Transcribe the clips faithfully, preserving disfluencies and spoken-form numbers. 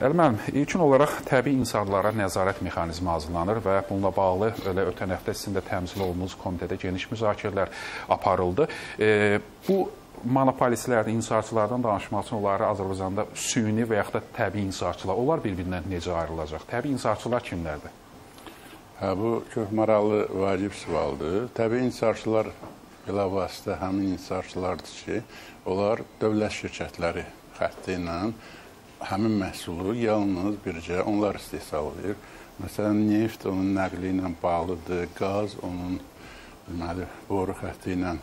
Əli müəllim, ilkin olaraq təbii inhisarlara nəzarət mexanizmi hazırlanır və bununla bağlı elə ötən həftə sizin də təmsil olunduğunuz komitədə geniş müzakirələr aparıldı. E, bu monopolistlərdən, inhisarçılardan danışmaq üçün onları Azərbaycanda süni və yaxud da təbii inhisarçılar, onlar bir-birindən necə ayrılacaq? Təbii inhisarçılar kimlərdir? Hə, bu çox maraqlı, vacib sualdır. Təbii inhisarçılar bilavasitə həmin inhisarçılardır ki, onlar dövlət şirkətləri xətti ilə həmin məhsulu yalnız bircə onlar istehsal edir. Məsələn, neft onun nəqli ilə bağlıdır, qaz onun deməli, boru xətti ilə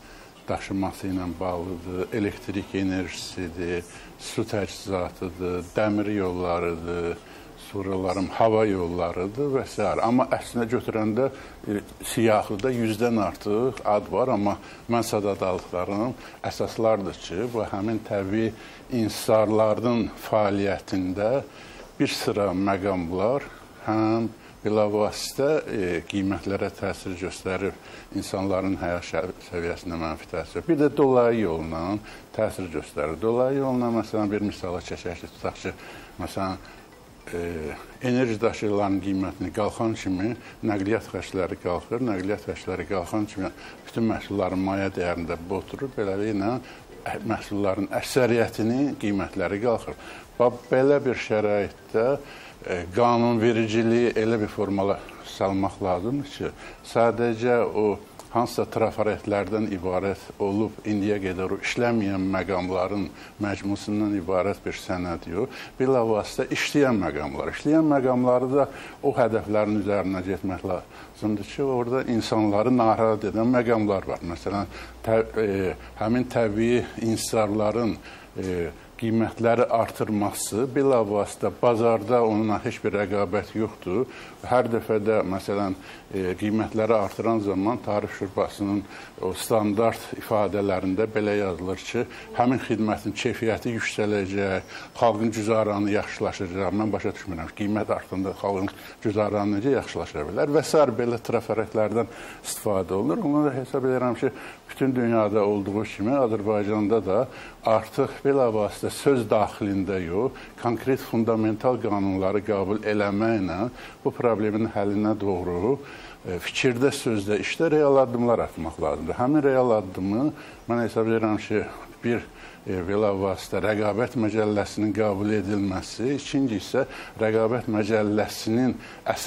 daşıması ilə bağlıdır, elektrik enerjisidir, su təchizatıdır, dəmir yollarıdır, sonralarım hava yollarıdır və s. Amma əslində götürəndə e, siyahıda yüzdən artıq ad var, amma mən sadadalıqlarım əsaslardır ki, bu həmin təbii inhisarların fəaliyyətində bir sıra məqamlar həm bilavasitə e, qiymətlərə təsir göstərir, insanların həyat səviyyəsində mənfi təsir. Bir də dolayı yolla təsir göstərir. Dolayı yolla, məsələn, bir misala çəkək ki, tutaq ki, məsələn, e, enerji daşıyıcıların qiymətini qalxan kimi nəqliyyat xərcləri qalxır, nəqliyyat xərcləri qalxan kimi bütün məhsulların maya dəyərində oturur, beləliklə məhsulların əksəriyyətinin qiymətləri qalxır. Belə bir şəraitdə e, qanunvericiliyi elə bir formala salmaq lazımdır ki, sadəcə o hansısa trafaretlərdən ibarət olub, indiyə qədər o işləməyən məqamların məcmusundan ibarət bir sənəd yox, bilavasitə işləyən məqamlar. İşləyən məqamları da o hədəflərin üzərinə getmək lazımdır ki, orada insanları narahat edən məqamlar var. Məsələn, tə, e, həmin təbii inhisarların e, qiymətləri artırması, bilavasitə bazarda onunla heç bir rəqabət yoxdur. Hər dəfə də, məsələn, e, qiymətləri artıran zaman tarif şurbasının o standart ifadələrində belə yazılır ki, həmin xidmətin keyfiyyəti yüksələcək, xalqın güzaranı yaxşılaşacaq. Mən başa düşmürəm, qiymət artında xalqın güzaranı necə yaxşılaşa bilər və s. belə trafaretlərdən istifadə olunur. Onu da hesab edirəm ki, bütün dünyada olduğu kimi Azərbaycanda da artıq bilavasitə söz daxilində yox, konkret fundamental qanunları qəbul eləməklə bu problemin həllinə doğru e, fikirdə, sözdə, işdə real addımlar atmaq lazımdır. Həmin real addımı mən hesab edirəm ki, bir e, bilavasitə rəqabət məcəlləsinin qəbul edilməsi, ikinci isə rəqabət məcəlləsinin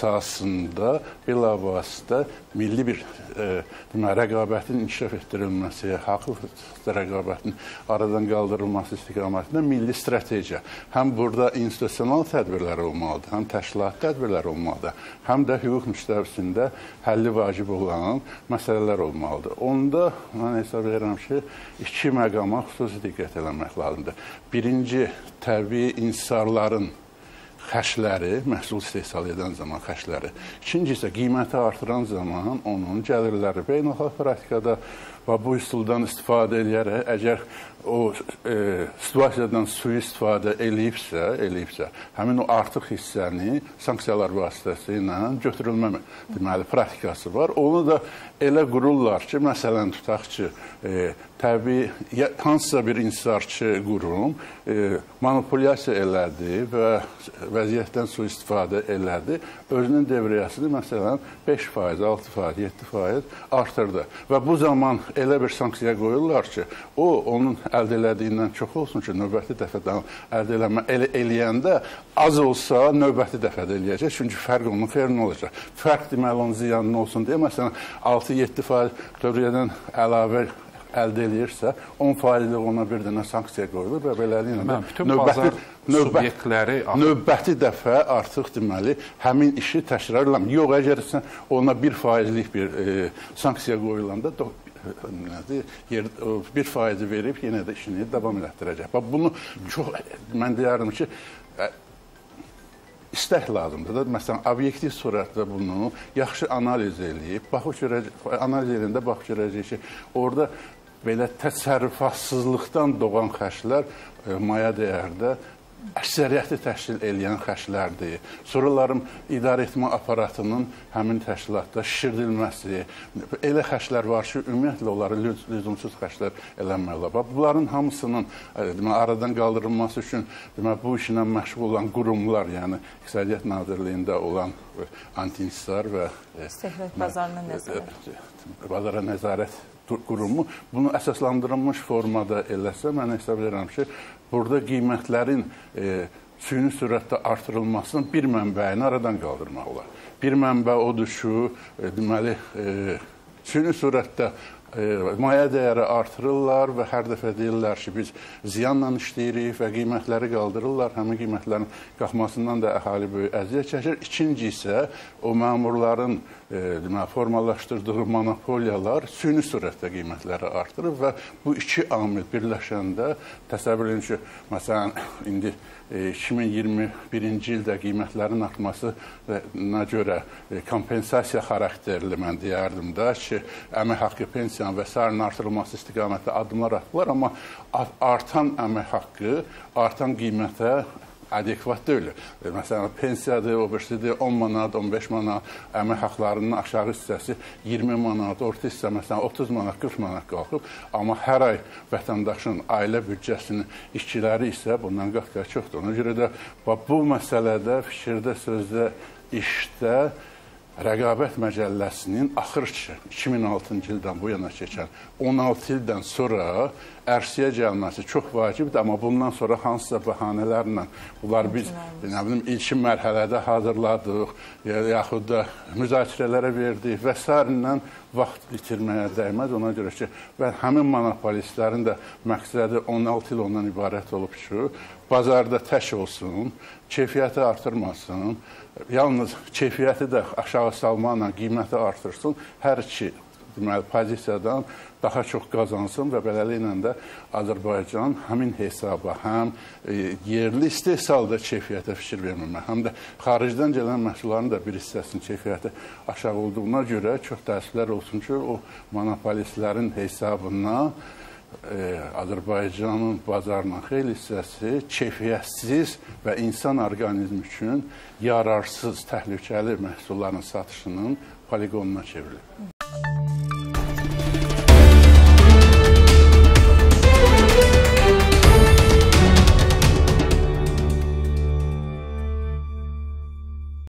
əsasında bilavasitə milli bir e, demə, rəqabətin inkişaf etdirilməsi, haqlı rəqabətin aradan qaldırılması istiqamətində milli strategiya. Həm burada institusional tədbirlər olmalıdır, həm təşkilat tədbirlər olmalıdır, həm də hüquq müstəvisində həlli vacib olan məsələlər olmalıdır. Onda mən hesab edirəm ki, iki məqama xüsusi diqqət eləmək lazımdır. Birinci, təbii inhisarların xərcləri, məhsul istehsal edən zaman xərcləri. İkinci isə qiyməti artıran zaman onun gəlirləri beynəlxalq praktikada və bu üsuldan istifadə edərək, əgər o e, situasiyadan sui istifadə eləyibsə, eləyibsə, həmin o artıq hissəni sanksiyalar vasitəsilə götürülmə deməli, praktikası var. Onu da elə qururlar ki, məsələn, tutaq ki, e, təbii, hansısa bir inhisarçı qurum e, manipulyasiya elədi və vəziyyətdən sui istifadə elədi, özünün devriyəsini, məsələn, beş faiz, altı faiz, yeddi faiz artırdı. Və bu zaman elə bir sanksiya qoyurlar ki, o, onun əldə elədiyindən çox olsun ki, növbəti dəfədən əldə eləmə elə, eləyəndə az olsa növbəti dəfədə eləyəcək. Çünki fərq onun xeyrinə olacaq. Fərq deməli onun ziyanına olsun deyə, məsələn, altı yeddi faiz dövriyyədən əlavə əldə eləyirsə, on faizlik ona bir dənə sanksiya qoyulur və beləliklə növbəti, növbəti, növbəti dəfə artıq deməli həmin işi təkrar eləmir. Yox, əgər sən ona bir faizlik bir e, sanksiya qoyulanda yer, bir faizi verib yenə də işini davam elətdirəcək. Bunu çox, mən deyərdim ki, istək lazımdır da, məsələn, obyektiv surətdə bunu yaxşı analiz eləyib, baxıb görəcək, analiz eləyəndə baxıb görəcək ki, orada belə təsərrüfatsızlıqdan doğan xərclər e, maya dəyərdə əksəriyyəti təşkil edən xərclərdir. Sonralarım idarəetmə aparatının həmin təşkilatda şişirdilməsi, elə xərclər var ki, ümumiyyətlə onları lüzumsuz xərclər eləmək olar. Bunların hamısının demək, aradan qaldırılması üçün demək, bu işlə məşğul olan qurumlar, yəni İqtisadiyyat Nazirliyində olan Anti-İnhisar və İstehlak Bazarına Nəzarət Bazara Nəzarət qurumu bunu əsaslandırılmış formada eləsə, mən hesab edirəm ki, burada qiymətlərin e, süni sürətdə artırılmasının bir mənbəyini aradan qaldırmaq olar. Bir mənbə odur ki, e, deməli, e, süni sürətdə e, maya dəyəri artırırlar və hər dəfə deyirlər ki, biz ziyanla işləyirik və qiymətləri qaldırırlar. Həmin qiymətlərin qalxmasından da əhali böyük əziyyət çəkir. İkinci isə o məmurların e, demək, formalaşdırdığı monopoliyalar süni sürətdə qiymətləri artırır və bu iki amil birləşəndə təsəvvür edin ki, məsələn, indi iki min iyirmi birinci ildə qiymətlərin artmasına görə kompensasiya xarakterli mən deyərdim da ki, əmək haqqı, pensiyanın və sairinin artırılması istiqamətdə addımlar atdılar, amma artan əmək haqqı, artan qiymətə adekvat deyil. Məsələn, pensiyadır, o birisidir on manat, on beş manat, əmək haqlarının aşağı hissəsi iyirmi manat, orta hissə məsələn otuz manat, qırx manat qalxıb. Amma hər ay vətəndaşın ailə büdcəsinin işçiləri isə bundan qat-qat çoxdur. Ona görə də bu məsələdə, fikirdə, sözdə, işdə Rəqabət Məcəlləsinin axır ki, iki min altıncı ildən bu yana keçən on altı ildən sonra ərsəyə gəlməsi çox vacibdir, amma bundan sonra hansısa bəhanələrlə bunlar biz nə bilim, ilkin mərhələdə hazırladıq, yaxud da müzakirələrə verdik və s. vaxt itirməyə dəyməz. Ona görə ki, və həmin monopolistlərin də məqsədi on altı il ondan ibarət olub ki, bazarda tək olsun, keyfiyyəti artırmasın, yalnız keyfiyyəti də aşağı salmaqla qiyməti artırsın, hər iki deməli, pozisiyadan daha çox qazansın və beləliklə də Azərbaycan həmin hesaba həm e, yerli istehsalda keyfiyyətə fikir verməmək, həm də xaricdən gələn məhsulların da bir hissəsinin keyfiyyəti aşağı olduğuna görə çox təəssüflər olsun ki, o monopolistlərin hesabına e, Azərbaycanın bazarının xeyli hissəsi keyfiyyətsiz və insan orqanizmi üçün yararsız, təhlükəli məhsulların satışının poligonuna çevrilir.